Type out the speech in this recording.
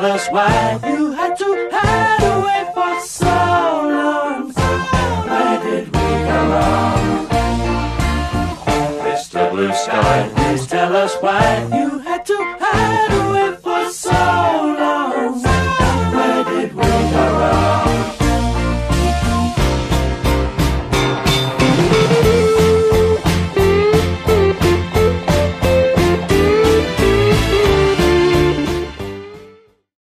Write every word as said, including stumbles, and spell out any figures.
tell us why you had to hide away for so long. Where did we go wrong? Mister Blue Sky, please tell us why you had to hide